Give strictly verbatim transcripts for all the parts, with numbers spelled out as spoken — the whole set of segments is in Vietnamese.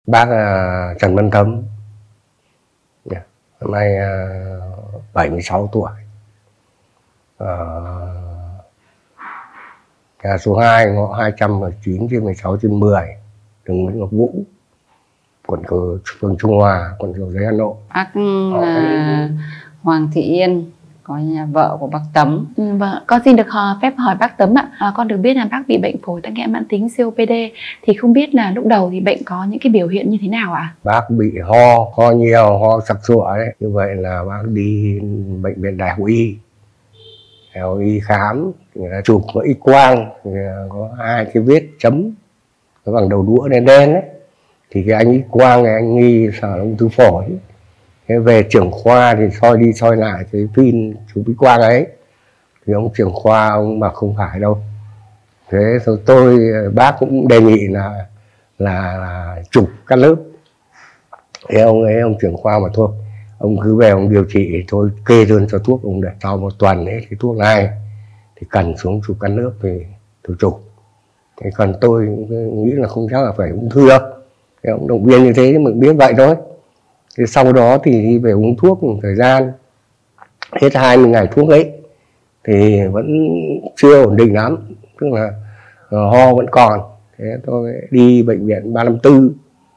Bác uh, Trần Văn Thấm, yeah. Năm nay uh, bảy mươi sáu tuổi, uh, nhà số hai, ngõ hai trăm mười chín trên mười sáu trên mười, đường Nguyễn Ngọc Vũ, quận Cầu, phường Trung Hòa, quận Cầu Giấy, Hà Nội. Bác là Hoàng Thị Yên, có nhà vợ của bác Tấm. Ừ, vâng, con xin được phép hỏi bác Tấm ạ. À, con được biết là bác bị bệnh phổi tắc nghẽn mãn tính xê ô pê đê, thì không biết là lúc đầu thì bệnh có những cái biểu hiện như thế nào ạ? À? Bác bị ho, ho nhiều, ho sặc sụa đấy. Như vậy là bác đi bệnh viện Đại học Y, Đại học Y khám, chụp có X quang, có hai cái vết chấm cái bằng đầu đũa đen đen đấy. Thì cái anh X quang này anh nghi sợ ung thư phổi. Thế về trưởng khoa thì soi đi soi lại cái phim chụp X quang ấy, thì ông trưởng khoa ông bảo không phải đâu. Thế rồi tôi bác cũng đề nghị là là, là chụp cắt lớp. Thế ông ấy ông trưởng khoa mà thôi, ông cứ về ông điều trị thôi, kê đơn cho thuốc ông để sau một tuần ấy thì thuốc này thì cần xuống chụp cắt lớp thì tôi chụp. Thế còn tôi nghĩ là không chắc là phải ung thư đâu. Thế ông động viên như thế thì mình biết vậy thôi. Thế sau đó thì đi về uống thuốc một thời gian, hết hai mươi ngày thuốc ấy thì vẫn chưa ổn định lắm, tức là ho vẫn còn. Thế tôi đi bệnh viện ba năm tư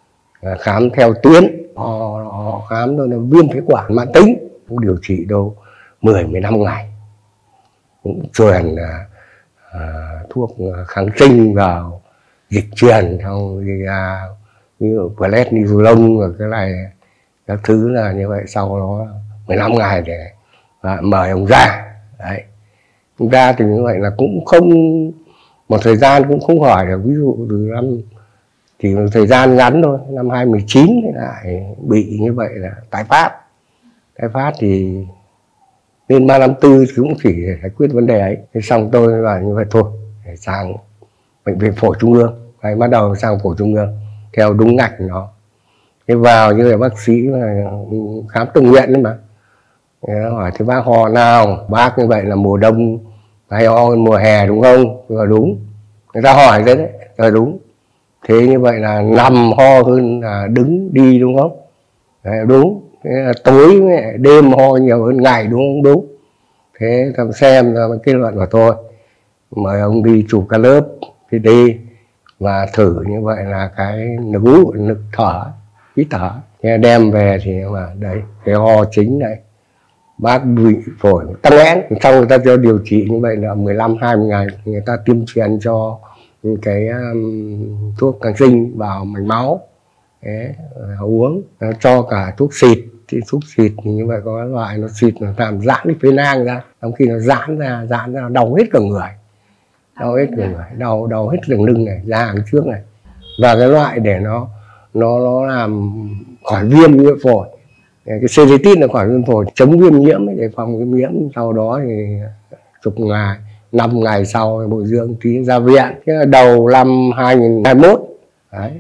khám theo tuyến, họ, họ khám tôi là viêm phế quản mãn tính, cũng điều trị đâu mười mười lăm ngày, cũng truyền à, thuốc kháng sinh vào, dịch truyền xong đi ra như prednisolone và cái này các thứ là như vậy. Sau đó mười lăm ngày để à, mời ông ra đấy. Ông ra thì như vậy là cũng không, một thời gian cũng không hỏi được, ví dụ từ năm thì một thời gian ngắn thôi, năm hai mươi chín lại bị như vậy là tái phát. Tái phát thì nên ba năm tư cũng chỉ để giải quyết vấn đề ấy. Thế xong tôi là như vậy thôi, để sang bệnh viện phổi trung ương, phải bắt đầu sang phổi trung ương theo đúng ngạch nó. Thế vào như là bác sĩ mà khám tự nguyện đấy mà, thế nó hỏi thế bác ho nào, bác như vậy là mùa đông hay ho mùa hè đúng không? Rồi đúng, người ta hỏi thế đấy, rồi đúng. Thế như vậy là nằm ho hơn là đứng đi đúng không? Đấy, đúng. Thế là tối đêm ho nhiều hơn ngày đúng không? Đúng. Thế thầm xem ra kết luận của tôi, mời ông đi chụp các lớp pê tê và thử như vậy là cái nức nức thở, hít thở. Thế đem về thì mà đấy, cái ho chính này, bác bị phổi tắc nghẽn. Sau người ta cho điều trị như vậy là mười lăm hai mươi ngày, người ta tiêm truyền cho cái um, thuốc kháng sinh vào mạch máu. Thế, uống, nó cho cả thuốc xịt. Thì thuốc xịt thì như vậy có loại nó xịt nó làm giãn cái phế nang ra, trong khi nó giãn ra giãn ra đau hết cả người, đau hết cả người, đau đau hết đường lưng này, da hàng trước này. Và cái loại để nó nó nó làm khỏi viêm nhiễm phổi, cái Xeritin là khỏi viêm phổi, chống viêm nhiễm để phòng viêm nhiễm. Sau đó thì chục ngày, năm ngày sau bồi dưỡng tí ra viện. Thế là đầu năm hai nghìn hai mươi mốt đấy,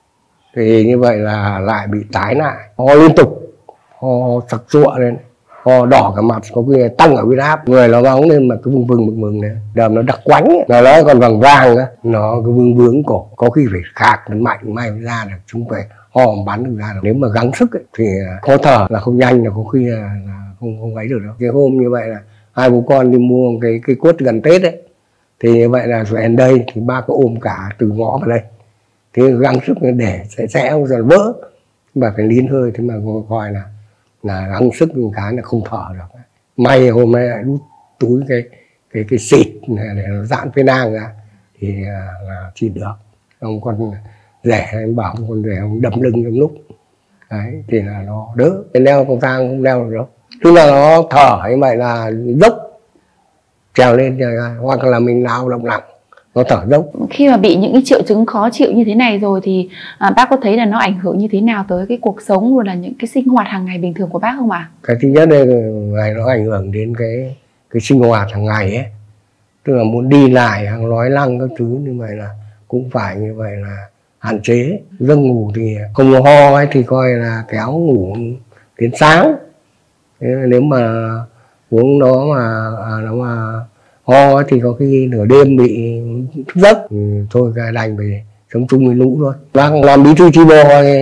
thì như vậy là lại bị tái lại, ho liên tục, ho sặc sụa lên, ho đỏ cả mặt, có khi tăng ở huyết áp, người nó nóng lên mà cứ vừng vừng mực mừng này, đờm nó đặc quánh ấy. Nó nói còn vàng vàng nữa, nó cứ vương vướng cổ, có khi phải khạc nó mạnh may ra được, chúng phải ho bắn được ra được. Nếu mà gắng sức ấy, thì khó thở là không nhanh, là có khi là, là không không ấy được đâu. Cái hôm như vậy là hai bố con đi mua cái cái quất gần Tết ấy, thì như vậy là rồi đến đây thì ba có ôm cả từ ngõ vào đây, thế gắng sức để sẽ sẽ rồi vỡ, mà phải nín hơi. Thế mà gọi là là gắng sức một cái là không thở được. May hôm nay lại đút túi cái cái cái xịt này để nó giãn phế nang ra thì là, là chỉ được. Ông con rẻ em bảo con rẻ ông đấm lưng trong lúc đấy thì là nó đỡ. Cái leo không thang không leo được đâu, tức là nó thở như vậy là dốc trèo lên, hoặc là mình lao động nặng nó thở dốc. Khi mà bị những cái triệu chứng khó chịu như thế này rồi thì à, bác có thấy là nó ảnh hưởng như thế nào tới cái cuộc sống rồi là những cái sinh hoạt hàng ngày bình thường của bác không ạ? À? Cái thứ nhất đây này, nó ảnh hưởng đến cái cái sinh hoạt hàng ngày ấy, tức là muốn đi lại hàng nói lăng các thứ như vậy là cũng phải như vậy là hạn chế. Giấc ngủ thì không ho ấy thì coi là kéo ngủ đến sáng. Thế nếu mà uống nó mà à, nó mà ho thì có khi nửa đêm bị thức giấc, ừ, thôi cái đành phải sống chung với lũ thôi. Bác làm bí thư chi bộ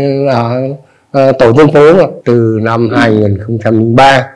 ở tổ dân phố từ năm hai nghìn không trăm lẻ ba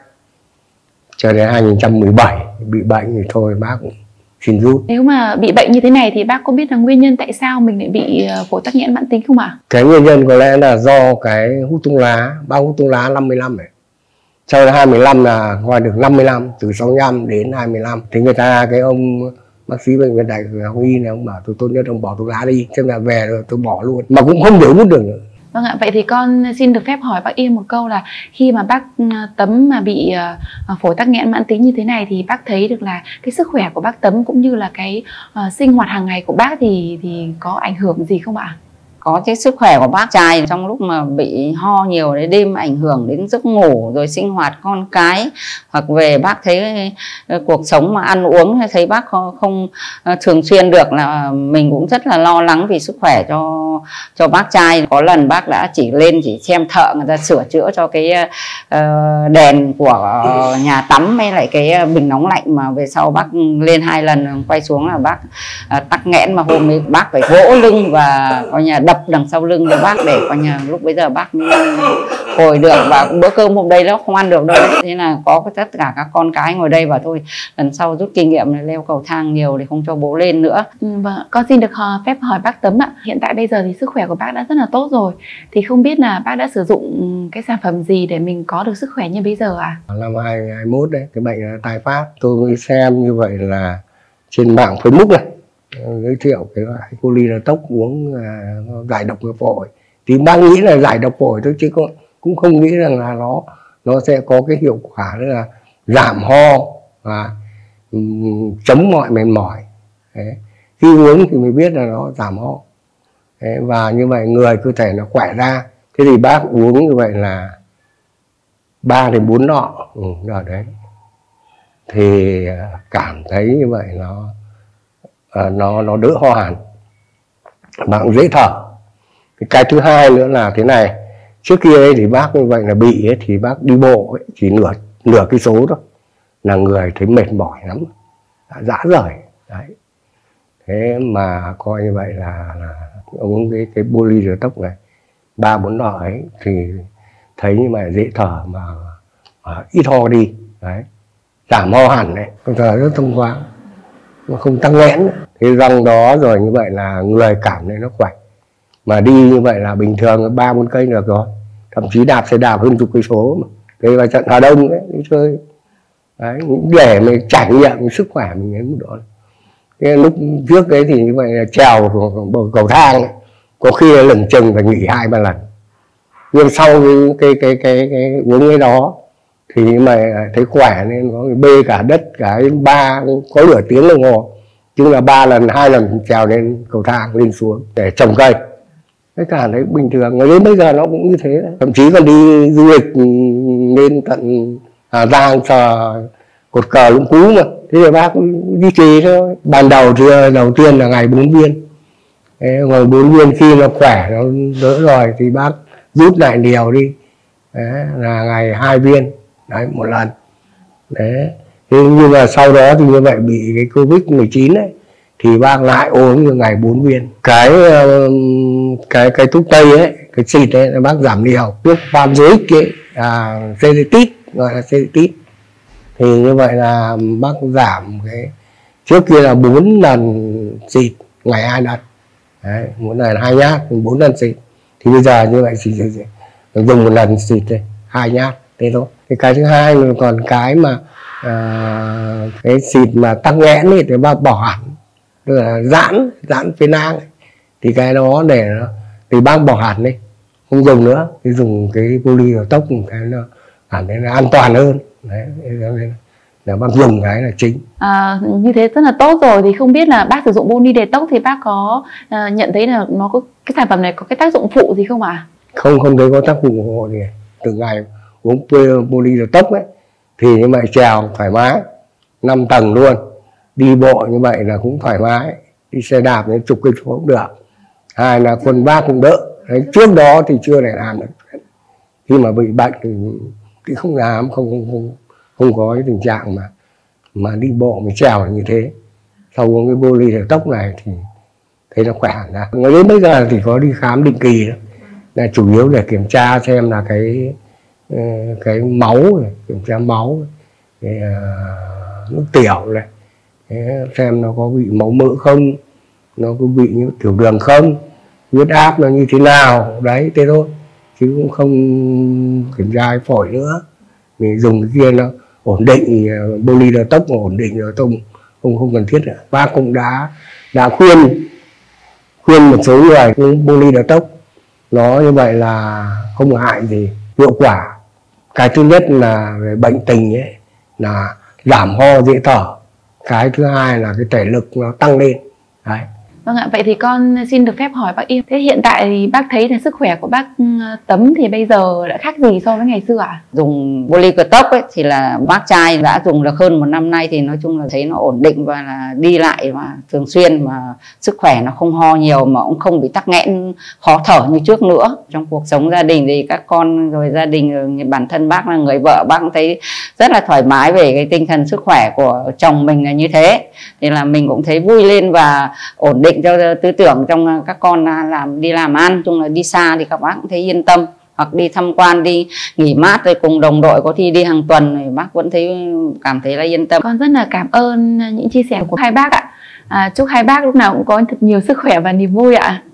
cho đến hai nghìn không trăm mười bảy, bị bệnh thì thôi bác cũng xin rút. Nếu mà bị bệnh như thế này thì bác có biết là nguyên nhân tại sao mình lại bị phổi tắc nghẽn mãn tính không ạ? Cái nguyên nhân có lẽ là do cái hút thuốc lá, bác hút thuốc lá năm mươi năm này. Sau đó hai mươi lăm là ngoài được năm mươi năm, từ sáu mươi lăm đến hai mươi lăm. Thì người ta, cái ông bác sĩ bệnh viện Đại học Y này, ông bảo tôi tốt nhất ông bỏ thuốc lá đi, chứ là về rồi tôi bỏ luôn, mà cũng không thể hút được nữa. Vâng ạ, vậy thì con xin được phép hỏi bác Yên một câu là khi mà bác Tấm mà bị uh, phổi tắc nghẽn mãn tính như thế này thì bác thấy được là cái sức khỏe của bác Tấm cũng như là cái uh, sinh hoạt hàng ngày của bác thì thì có ảnh hưởng gì không ạ? Có chứ, sức khỏe của bác trai trong lúc mà bị ho nhiều đấy, đêm ảnh hưởng đến giấc ngủ rồi sinh hoạt con cái, hoặc về bác thấy cuộc sống mà ăn uống thấy bác không, không thường xuyên được, là mình cũng rất là lo lắng vì sức khỏe cho cho bác trai. Có lần bác đã chỉ lên chỉ xem thợ người ta sửa chữa cho cái uh, đèn của nhà tắm hay lại cái bình nóng lạnh, mà về sau bác lên hai lần quay xuống là bác uh, tắc nghẽn, mà hôm ấy bác phải vỗ lưng và coi nhà đập đằng sau lưng cho bác để coi nhà lúc bây giờ bác hồi được, và bữa cơm hôm đấy nó không ăn được đâu. Thế là có tất cả các con cái ngồi đây và thôi lần sau rút kinh nghiệm này, leo cầu thang nhiều để không cho bố lên nữa. Ừ, vâng, con xin được phép hỏi bác Tấm ạ. Hiện tại bây giờ thì sức khỏe của bác đã rất là tốt rồi, thì không biết là bác đã sử dụng cái sản phẩm gì để mình có được sức khỏe như bây giờ ạ? À? Năm hai nghìn không trăm hai mươi mốt đấy, cái bệnh là tai phát. Tôi mới xem như vậy là trên mạng Facebook này giới thiệu cái loại Polyretop uống uh, giải độc phổi, thì bác nghĩ là giải độc phổi thôi, chứ cũng cũng không nghĩ rằng là nó nó sẽ có cái hiệu quả là giảm ho và um, chống mọi mệt mỏi. Đấy. Khi uống thì mới biết là nó giảm ho. Đấy. Và như vậy người cơ thể nó khỏe ra. Thế thì bác uống như vậy là ba đến bốn lọ ừ, ở đấy thì cảm thấy như vậy nó Uh, nó nó đỡ ho hẳn, bạn cũng dễ thở. Cái, cái thứ hai nữa là thế này, trước kia ấy thì bác như vậy là bị ấy, thì bác đi bộ ấy, chỉ nửa nửa cây số thôi là người thấy mệt mỏi lắm, rã rời đấy. Thế mà coi như vậy là, là uống cái cái Polyretop này ba bốn lọ ấy thì thấy như vậy dễ thở, mà uh, ít ho đi đấy, giảm ho hẳn đấy, con thở rất thông thoáng, nó không tăng nghẽn. Thế răng đó rồi như vậy là người cảm thấy nó khỏe, mà đi như vậy là bình thường ba bốn cây được rồi, thậm chí đạp xe đạp hơn chục cây số mà. Đây là trận Hà Đông đấy, đi chơi đấy, để mình trải nghiệm sức khỏe mình đến mức độ. Cái lúc trước đấy thì như vậy là trèo cầu, cầu thang ấy, có khi là lẩn chừng phải nghỉ hai ba lần, nhưng sau cái cái cái cái, cái uống cái đó thì mà thấy khỏe nên có bê cả đất cả ba có nửa tiếng đồng hồ, chứ là ba lần hai lần trèo lên cầu thang lên xuống để trồng cây. Tất cả đấy bình thường, người đến bây giờ nó cũng như thế đấy. Thậm chí còn đi du lịch lên tận Hà Giang sờ cột cờ Lũng Cú mà, thế thì bác duy trì thôi. Ban đầu thì đầu tiên là ngày bốn viên, rồi bốn viên khi nó khỏe nó đỡ rồi thì bác rút lại liều đi, đấy, là ngày hai viên đấy một lần đấy. Thế nhưng mà sau đó thì như vậy bị cái Covid mười chín đấy thì bác lại uống như ngày bốn viên. Cái cái cái thuốc tây ấy, cái xịt ấy là bác giảm liều. Thuốc Vanzoic ấy, à, Sedatit, gọi là Sedatit, thì như vậy là bác giảm cái trước kia là bốn lần xịt ngày hai lần đấy, mỗi lần hai nhát, bốn lần xịt, thì bây giờ như vậy xịt, xịt, xịt. dùng một lần xịt đây, hai nhát thế thôi. Thì cái thứ hai là còn cái mà à, cái xịt mà tắc nghẽn ấy thì bác bỏ hẳn, tức là giãn giãn phế nang, thì cái đó để nó thì bác bỏ hẳn đi, không dùng nữa, thì dùng cái Polyretop cái nó cảm thấy là an toàn hơn đấy, là bác dùng cái là chính. À, như thế rất là tốt rồi. Thì không biết là bác sử dụng Polyretop thì bác có uh, nhận thấy là nó có cái sản phẩm này có cái tác dụng phụ gì không ạ? À? Không, không thấy có tác dụng phụ gì. Từ ngày uống Polyretop ấy thì như vậy trèo thoải mái năm tầng luôn, đi bộ như vậy là cũng thoải mái, đi xe đạp đến chục cây số cũng được. Hai là quần bác cũng đỡ đấy, trước đó thì chưa để làm được, khi mà bị bệnh thì, thì không làm, không không không không có cái tình trạng mà mà đi bộ mình trèo như thế. Sau uống cái Polyretop này thì thấy nó khỏe hẳn ra. Đến bây giờ thì có đi khám định kỳ đó, là chủ yếu để kiểm tra xem là cái cái máu này, kiểm tra máu, cái, uh, nước tiểu này, xem nó có bị máu mỡ không, nó có bị những tiểu đường không, huyết áp nó như thế nào đấy, thế thôi, chứ cũng không kiểm tra cái phổi nữa. Mình dùng cái kia nó ổn định, boli đờ tốc ổn định rồi, không không không cần thiết nữa. Bác cũng đã đã khuyên khuyên một số người cũng boli đờ tốc, nó như vậy là không hại gì, hiệu quả. Cái thứ nhất là về bệnh tình ấy là giảm ho dễ thở, cái thứ hai là cái thể lực nó tăng lên đấy. Vâng ạ, vậy thì con xin được phép hỏi bác Yên, thế hiện tại thì bác thấy là sức khỏe của bác Tấm thì bây giờ đã khác gì so với ngày xưa ạ? À? Dùng Bolicrotop ấy thì là bác trai đã dùng được hơn một năm nay, thì nói chung là thấy nó ổn định và là đi lại mà thường xuyên, mà sức khỏe nó không ho nhiều mà cũng không bị tắc nghẽn khó thở như trước nữa. Trong cuộc sống gia đình thì các con rồi gia đình rồi bản thân bác là người vợ, bác cũng thấy rất là thoải mái về cái tinh thần sức khỏe của chồng mình là như thế, thì là mình cũng thấy vui lên và ổn định cho tư tưởng trong các con làm đi làm ăn. Chung là đi xa thì các bác cũng thấy yên tâm, hoặc đi tham quan, đi nghỉ mát rồi cùng đồng đội có thi đi hàng tuần thì bác vẫn thấy cảm thấy là yên tâm. Con rất là cảm ơn những chia sẻ của hai bác ạ. À, chúc hai bác lúc nào cũng có thật nhiều sức khỏe và niềm vui ạ.